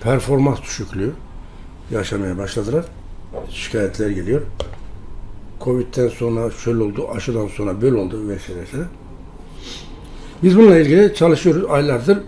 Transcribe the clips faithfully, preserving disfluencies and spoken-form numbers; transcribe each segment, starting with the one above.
performans düşüklüğü yaşamaya başladılar. Şikayetler geliyor. Covid'den sonra şöyle oldu, aşıdan sonra böyle oldu vesaire vesaire. Biz bununla ilgili çalışıyoruz aylardır.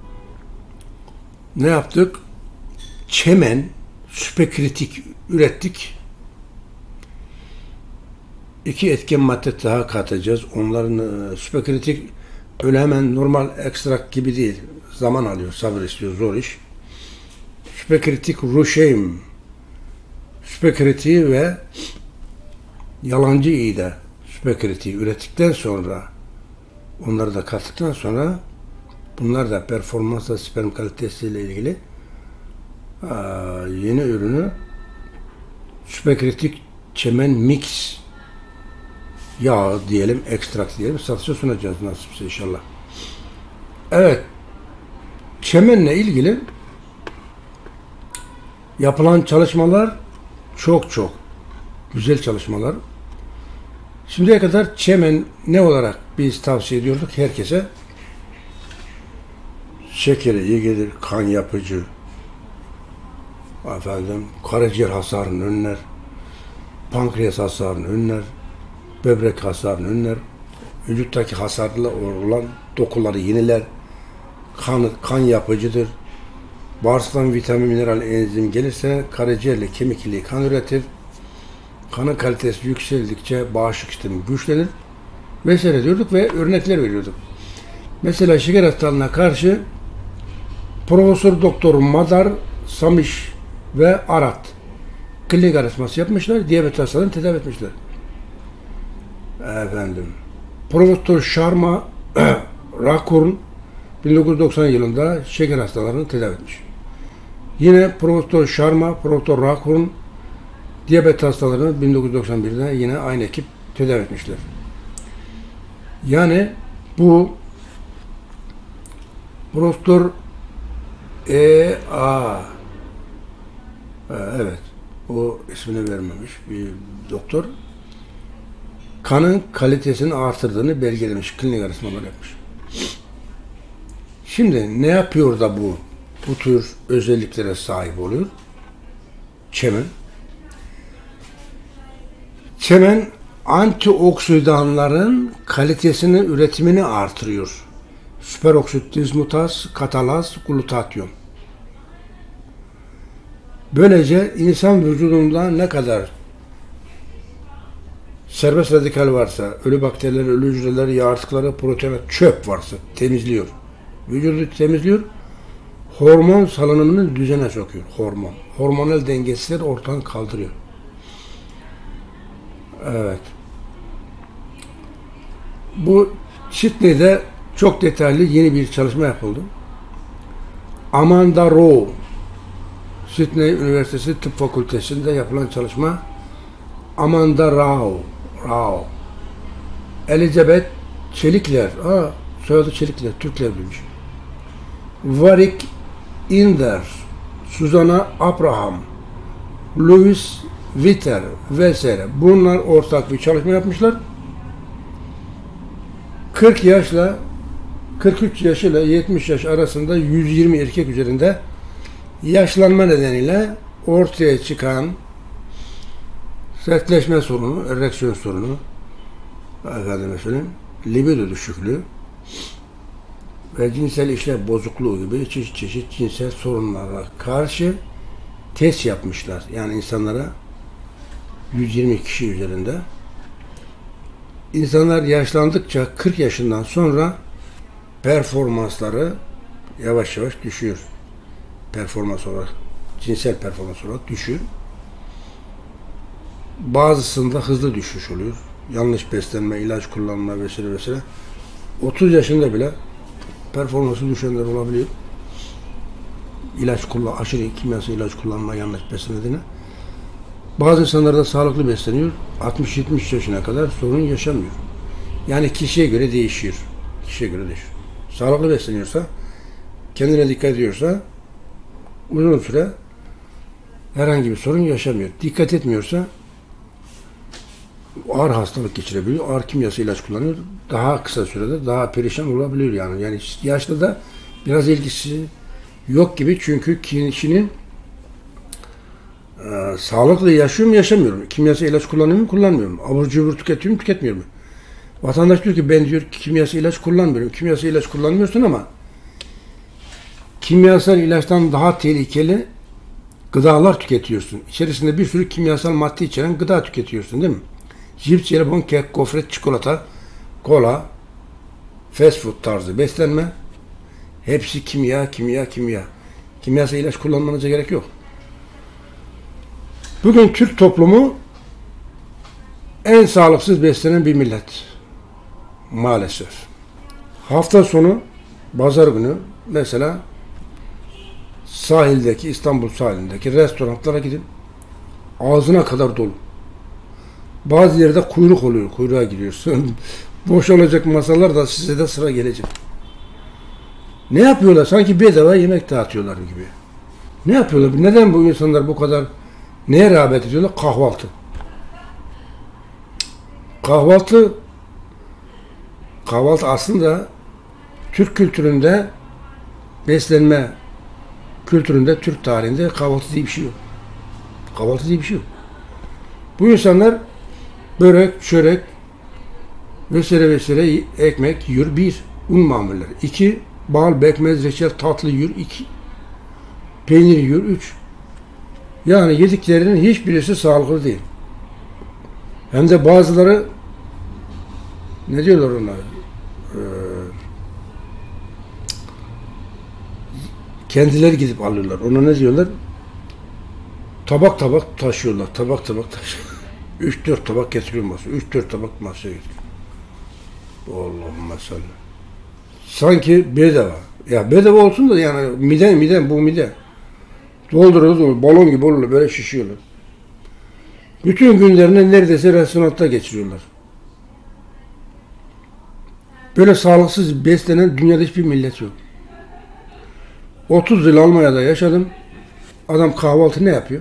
Ne yaptık? Çemen, süperkritik ürettik. İki etken madde daha katacağız. Onların e, süperkritik öyle hemen normal ekstrak gibi değil. Zaman alıyor, sabır istiyor, zor iş. Süperkritik ruşeym, süperkritiği ve yalancı iğde süperkritiği ürettikten sonra, onları da kattıktan sonra bunlar da performansla sperm kalitesiyle ilgili aa, yeni ürünü süperkritik çemen mix yağ diyelim, ekstrak diyelim, satışa sunacağız nasipse inşallah. Evet, çemenle ilgili yapılan çalışmalar çok çok güzel çalışmalar. Şimdiye kadar çemen ne olarak biz tavsiye ediyorduk herkese? Şekeri iyi gelir, kan yapıcı, efendim, karaciğer hasarını önler, pankreas hasarını önler, böbrek hasarını önler, vücuttaki hasarlı olan dokuları yeniler, kan, kan yapıcıdır. Bağırsaktan vitamin, mineral, enzim gelirse karaciğerle kemik iliği kan üretir. Kanın kalitesi yükseldikçe bağışıklık sistemi güçlenir vesaire diyorduk ve örnekler veriyorduk. Mesela şeker hastalığına karşı Profesör Doktor Madar, Samiş ve Arat klinik araştırması yapmışlar. Diyabet hastalarını tedavi etmişler. Efendim, Profesör Sharma Rakurn bin dokuz yüz doksan yılında şeker hastalarını tedavi etmiş. Yine Profesör Sharma, Profesör Rakurn diyabet hastalarını bin dokuz yüz doksan birde yine aynı ekip tedavi etmişler. Yani bu Profesör E A evet, o ismini vermemiş bir doktor, kanın kalitesini artırdığını belgelemiş, klinik araştırmalar yapmış. Şimdi ne yapıyor da bu bu tür özelliklere sahip oluyor? Çemen. Çemen antioksidanların kalitesini, üretimini artırıyor. Süperoksit dismutaz, katalaz, glutatyon. Böylece insan vücudunda ne kadar serbest radikal varsa, ölü bakteriler, ölü hücreler, yağ artıkları, proteinler, çöp varsa temizliyor. Vücudu temizliyor. Hormon salınımını düzene sokuyor. Hormon. Hormonal dengesizleri ortadan kaldırıyor. Evet. Bu Sydney'de çok detaylı yeni bir çalışma yapıldı. Amanda Rowe, Sydney Üniversitesi Tıp Fakültesi'nde yapılan çalışma. Amanda Rowe, Rowe, Elizabeth Çelikler, aa, soyadı Çelikler, Türkler bilmiş. Varik Inder, Susanna Abraham, Louis Witter vesaire. Bunlar ortak bir çalışma yapmışlar. kırk yaşla kırk üç yaş ile yetmiş yaş arasında yüz yirmi erkek üzerinde yaşlanma nedeniyle ortaya çıkan sertleşme sorunu, ereksiyon sorunu, efendime söyleyeyim, libido düşüklüğü ve cinsel işlev bozukluğu gibi çeşit çeşit cinsel sorunlara karşı test yapmışlar. Yani insanlara yüz yirmi kişi üzerinde. İnsanlar yaşlandıkça kırk yaşından sonra performansları yavaş yavaş düşüyor. Performans olarak, cinsel performans olarak düşüyor. Bazısında hızlı düşüş oluyor. Yanlış beslenme, ilaç kullanma vesaire vesaire. otuz yaşında bile performansı düşenler olabiliyor. İlaç kullan, aşırı kimyasal ilaç kullanma, yanlış beslenmediğine. Bazı insanlar da sağlıklı besleniyor. altmış yetmiş yaşına kadar sorun yaşamıyor. Yani kişiye göre değişiyor. Kişiye göre değişiyor. Sağlıklı besleniyorsa, kendine dikkat ediyorsa uzun süre herhangi bir sorun yaşamıyor. Dikkat etmiyorsa ağır hastalık geçirebiliyor. Ağır kimyasal ilaç kullanıyor. Daha kısa sürede daha perişan olabiliyor yani. Yani yaşlı da biraz ilgisi yok gibi, çünkü kişinin e, sağlıklı yaşıyor mu yaşamıyor mu? Kimyasal ilaç kullanıyor mu kullanmıyor mu? Abur cubur tüketiyor mu tüketmiyor mu? Vatandaş diyor ki ben diyor kimyasal ilaç kullanmıyorum. Kimyasal ilaç kullanmıyorsun ama kimyasal ilaçtan daha tehlikeli gıdalar tüketiyorsun. İçerisinde bir sürü kimyasal madde içeren gıda tüketiyorsun değil mi? Cips, jelibon, kek, gofret, çikolata, kola, fast food tarzı beslenme. Hepsi kimya, kimya, kimya. Kimyasal ilaç kullanmanıza gerek yok. Bugün Türk toplumu en sağlıksız beslenen bir millet. Maalesef. Hafta sonu, pazar günü mesela sahildeki, İstanbul sahilindeki restoranlara gidin. Ağzına kadar dolu. Bazı yerde kuyruk oluyor. Kuyruğa giriyorsun. Boş olacak masalar da size de sıra gelecek. Ne yapıyorlar? Sanki bedava yemek dağıtıyorlar gibi. Ne yapıyorlar? Neden bu insanlar bu kadar neye rağbet ediyorlar? Kahvaltı. Kahvaltı kahvaltı aslında Türk kültüründe, beslenme kültüründe, Türk tarihinde kahvaltı diye bir şey yok. Kahvaltı diye bir şey yok. Bu insanlar börek, çörek vesaire vesaire ekmek yiyor. Bir, un mamulleri. İki, bal, pekmez, reçel, tatlı yiyor. İki, peynir yiyor. Üç, yani yediklerinin hiçbirisi sağlıklı değil. Hem de bazıları ne diyorlar onlar? Ee, kendileri gidip alıyorlar. Ona ne diyorlar? Tabak tabak taşıyorlar. Tabak tabak taşıyorlar. Üç dört tabak getiriyor masaya. Üç dört tabak masaya getiriyor. Allahümme salli. Sanki bedava. Ya bedava olsun da yani mide mide bu mide. Dolduruyor dolduruyor. Balon gibi oluyor. Böyle şişiyorlar. Bütün günlerini neredeyse restoranda geçiriyorlar. Böyle sağlıksız beslenen dünyada hiçbir millet yok. otuz yıl Almanya'da yaşadım. Adam kahvaltı ne yapıyor?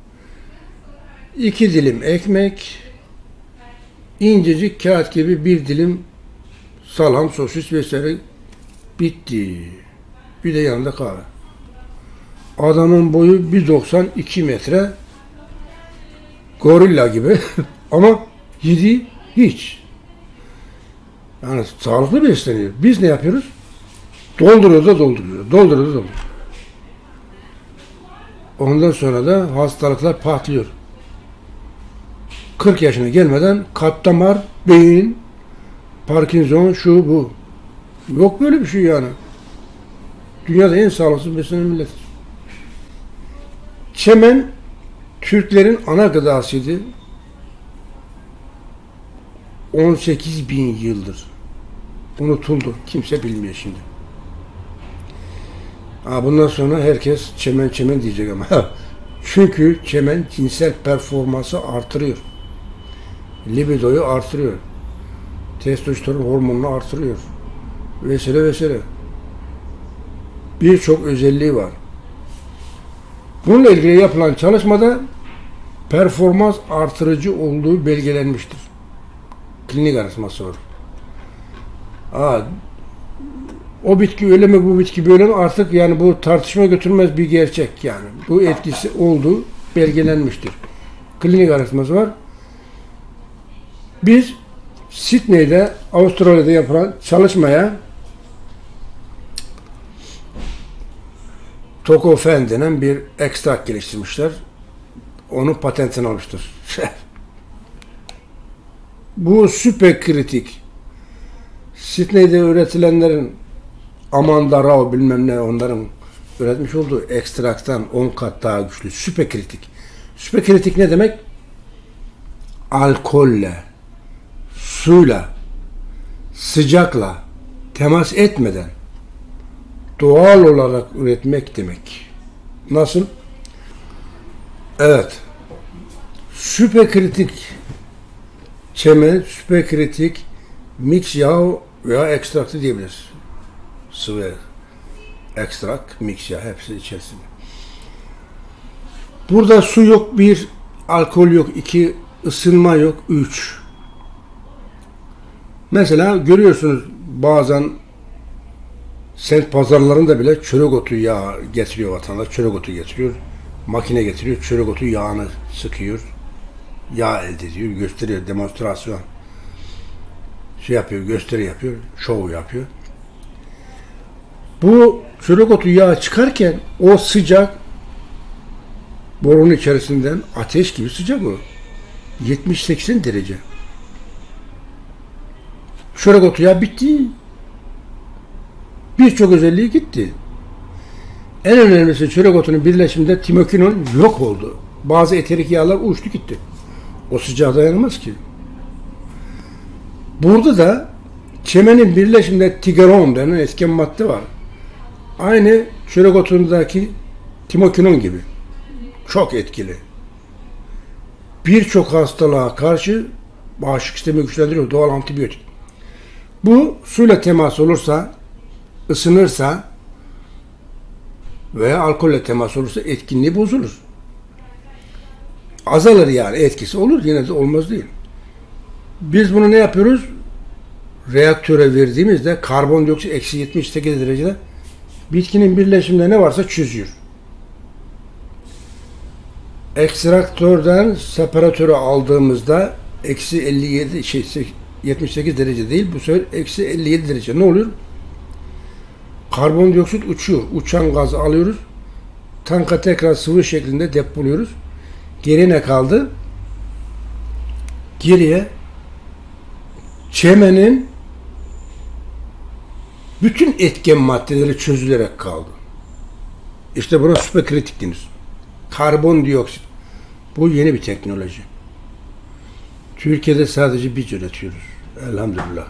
İki dilim ekmek, incecik kağıt gibi bir dilim salam, sosis vesaire, bitti. Bir de yanında kahve. Adamın boyu bir doksan iki metre, gorilla gibi ama yediği hiç. Yani sağlıklı besleniyor. Biz ne yapıyoruz? Dolduruyoruz da dolduruyoruz. Dolduruyoruz da dolduruyoruz. Ondan sonra da hastalıklar patlıyor. kırk yaşına gelmeden kalp damar, beyin, Parkinson, şu bu. Yok böyle bir şey yani. Dünyada en sağlıksız beslenen millet. Çemen Türklerin ana gıdasıydı. on sekiz bin yıldır. Unutuldu. Kimse bilmiyor şimdi. Ha, bundan sonra herkes çemen çemen diyecek ama. Çünkü çemen cinsel performansı artırıyor. Libidoyu artırıyor. Testosteron hormonunu artırıyor. Vesaire vesaire. Birçok özelliği var. Bununla ilgili yapılan çalışmada performans artırıcı olduğu belgelenmiştir. Klinik araştırması var. Aa, o bitki öyle mi, bu bitki böyle mi, artık yani bu tartışma götürmez bir gerçek yani. Bu etkisi olduğu belgelenmiştir. Klinik araştırması var. Biz Sydney'de, Avustralya'da yapılan çalışmaya Tokofen denen bir ekstrak geliştirmişler. Onun patentini almıştır. Bu süper kritik. Sydney'de üretilenlerin Amanda Rao bilmem ne onların üretmiş olduğu ekstraktan on kat daha güçlü. Süper kritik. Süper kritik ne demek? Alkolle, suyla, sıcakla temas etmeden doğal olarak üretmek demek. Nasıl? Evet. Süperkritik çemen, süperkritik mix yağ veya ekstraktı diyebiliriz. Sıvı ekstrak, mix yağ hepsi içerisinde. Burada su yok, bir, alkol yok, iki, ısınma yok, üç. Mesela görüyorsunuz bazen Sent pazarlarında bile çörek otu yağı getiriyor vatandaş. Çörek otu getiriyor. Makine getiriyor. Çörek otu yağını sıkıyor. Yağ elde ediyor. Gösteriyor. Demonstrasyon. Şey yapıyor. Gösteri yapıyor. Şov yapıyor. Bu çörek otu yağı çıkarken o sıcak borunun içerisinden ateş gibi sıcak o. yetmiş seksen derece. Çörek otu yağı bitti. Birçok özelliği gitti. En önemlisi çörek otunun birleşiminde timokinon yok oldu. Bazı eterik yağlar uçtu gitti. O sıcağa dayanamaz ki. Burada da çemenin birleşiminde tigaron denen etken madde var. Aynı çörek otundaki timokinon gibi. Çok etkili. Birçok hastalığa karşı bağışıklık sistemi güçlendiriyor. Doğal antibiyotik. Bu suyla temas olursa, ısınırsa veya alkolle temas olursa etkinliği bozulur. Azalır yani, etkisi olur, yine de olmaz değil. Biz bunu ne yapıyoruz? Reaktöre verdiğimizde karbondioksit eksi yetmiş sekiz derecede bitkinin birleşiminde ne varsa çözüyor. Ekstraktörden separatöre aldığımızda eksi elli yedi şey yetmiş sekiz derece değil, bu sefer eksi elli yedi derece. Ne oluyor? Karbondioksit uçuyor. Uçan gazı alıyoruz. Tanka tekrar sıvı şeklinde depoluyoruz. Geriye ne kaldı? Geriye çemenin bütün etken maddeleri çözülerek kaldı. İşte buna süperkritik denir. Karbondioksit. Bu yeni bir teknoloji. Türkiye'de sadece biz üretiyoruz. Elhamdülillah.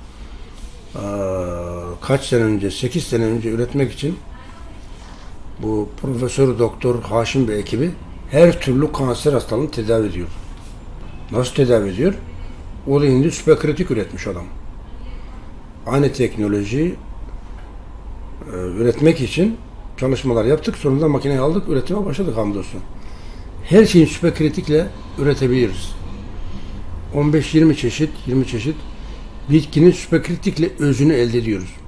Kaç sene önce, sekiz sene önce üretmek için bu Profesör Doktor Haşim Bey ekibi her türlü kanser hastalığını tedavi ediyor. Nasıl tedavi ediyor? O da şimdi süperkritik üretmiş adam. Aynı teknolojiyi e, üretmek için çalışmalar yaptık. Sonunda makineyi aldık, üretime başladık hamdolsun. Her şeyi süperkritikle üretebiliriz. on beş yirmi çeşit, yirmi çeşit bitkinin süperkritikle özünü elde ediyoruz.